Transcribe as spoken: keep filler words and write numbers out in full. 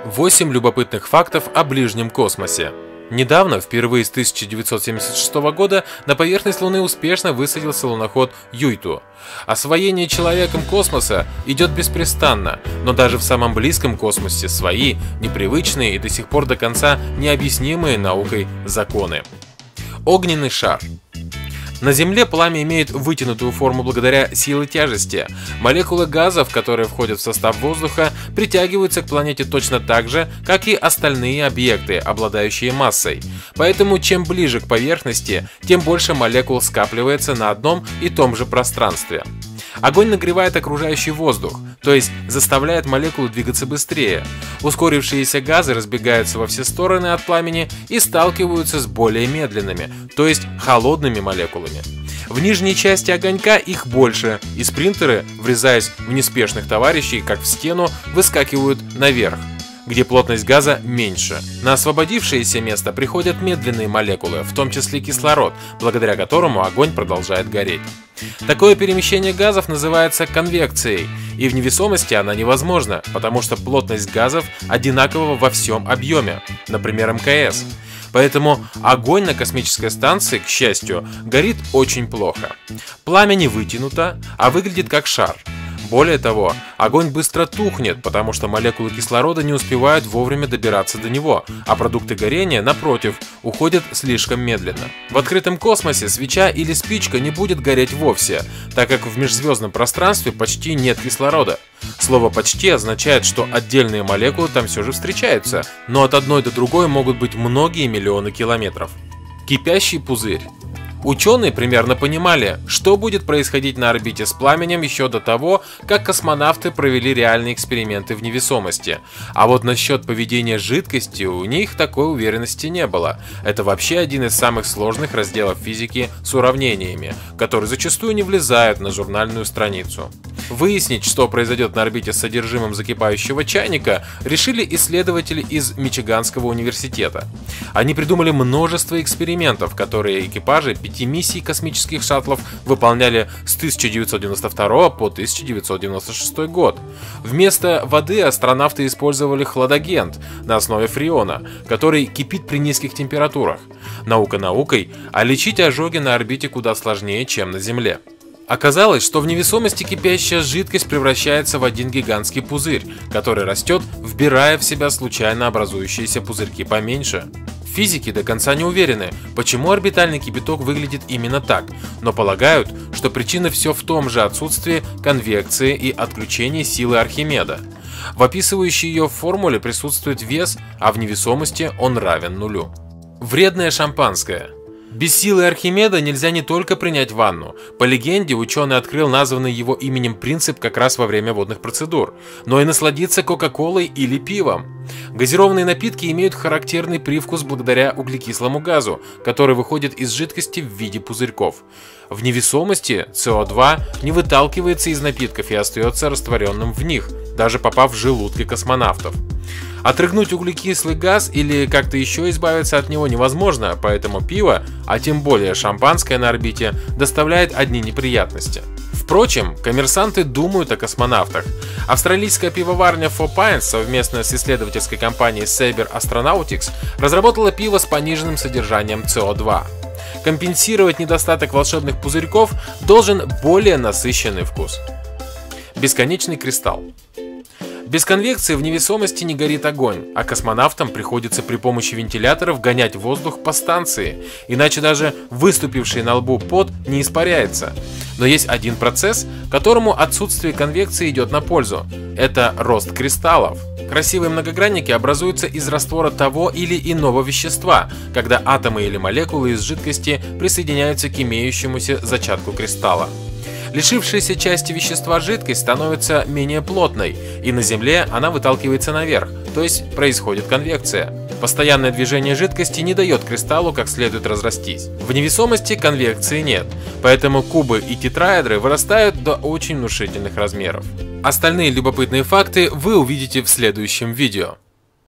восемь любопытных фактов о ближнем космосе. Недавно, впервые с тысяча девятьсот семьдесят шестого года, на поверхность Луны успешно высадился луноход Юйту. Освоение человеком космоса идет беспрестанно, но даже в самом близком космосе свои, непривычные и до сих пор до конца необъяснимые наукой законы. Огненный шар. На Земле пламя имеет вытянутую форму благодаря силе тяжести. Молекулы газов, которые входят в состав воздуха, притягиваются к планете точно так же, как и остальные объекты, обладающие массой. Поэтому чем ближе к поверхности, тем больше молекул скапливается на одном и том же пространстве. Огонь нагревает окружающий воздух, то есть заставляет молекулы двигаться быстрее. Ускорившиеся газы разбегаются во все стороны от пламени и сталкиваются с более медленными, то есть холодными молекулами. В нижней части огонька их больше, и спринтеры, врезаясь в неспешных товарищей, как в стену, выскакивают наверх, где плотность газа меньше. На освободившееся место приходят медленные молекулы, в том числе кислород, благодаря которому огонь продолжает гореть. Такое перемещение газов называется конвекцией, и в невесомости она невозможна, потому что плотность газов одинакова во всем объеме, например, эм ка эс. Поэтому огонь на космической станции, к счастью, горит очень плохо. Пламя не вытянуто, а выглядит как шар. Более того, огонь быстро тухнет, потому что молекулы кислорода не успевают вовремя добираться до него, а продукты горения, напротив, уходят слишком медленно. В открытом космосе свеча или спичка не будет гореть вовсе, так как в межзвездном пространстве почти нет кислорода. Слово «почти» означает, что отдельные молекулы там все же встречаются, но от одной до другой могут быть многие миллионы километров. Кипящий пузырь. Ученые примерно понимали, что будет происходить на орбите с пламенем еще до того, как космонавты провели реальные эксперименты в невесомости. А вот насчет поведения жидкости у них такой уверенности не было. Это вообще один из самых сложных разделов физики с уравнениями, которые зачастую не влезают на журнальную страницу. Выяснить, что произойдет на орбите с содержимым закипающего чайника, решили исследователи из Мичиганского университета. Они придумали множество экспериментов, которые экипажи пяти миссий космических шаттлов выполняли с тысяча девятьсот девяносто второго по тысяча девятьсот девяносто шестой год. Вместо воды астронавты использовали хладагент на основе фреона, который кипит при низких температурах. Наука наукой, а лечить ожоги на орбите куда сложнее, чем на Земле. Оказалось, что в невесомости кипящая жидкость превращается в один гигантский пузырь, который растет, вбирая в себя случайно образующиеся пузырьки поменьше. Физики до конца не уверены, почему орбитальный кипяток выглядит именно так, но полагают, что причина все в том же отсутствии конвекции и отключении силы Архимеда. В описывающей ее формуле присутствует вес, а в невесомости он равен нулю. Вредное шампанское. Без силы Архимеда нельзя не только принять ванну. По легенде, ученый открыл названный его именем принцип как раз во время водных процедур, но и насладиться кока-колой или пивом. Газированные напитки имеют характерный привкус благодаря углекислому газу, который выходит из жидкости в виде пузырьков. В невесомости С О два не выталкивается из напитков и остается растворенным в них, даже попав в желудки космонавтов. Отрыгнуть углекислый газ или как-то еще избавиться от него невозможно, поэтому пиво, а тем более шампанское на орбите, доставляет одни неприятности. Впрочем, коммерсанты думают о космонавтах. Австралийская пивоварня Four Pines, совместно с исследовательской компанией Saber Astronautics, разработала пиво с пониженным содержанием С О два. Компенсировать недостаток волшебных пузырьков должен более насыщенный вкус. Бесконечный кристалл. Без конвекции в невесомости не горит огонь, а космонавтам приходится при помощи вентиляторов гонять воздух по станции, иначе даже выступивший на лбу пот не испаряется. Но есть один процесс, которому отсутствие конвекции идет на пользу. Это рост кристаллов. Красивые многогранники образуются из раствора того или иного вещества, когда атомы или молекулы из жидкости присоединяются к имеющемуся зачатку кристалла. Лишившаяся части вещества жидкость становится менее плотной, и на Земле она выталкивается наверх, то есть происходит конвекция. Постоянное движение жидкости не дает кристаллу как следует разрастись. В невесомости конвекции нет, поэтому кубы и тетраэдры вырастают до очень внушительных размеров. Остальные любопытные факты вы увидите в следующем видео.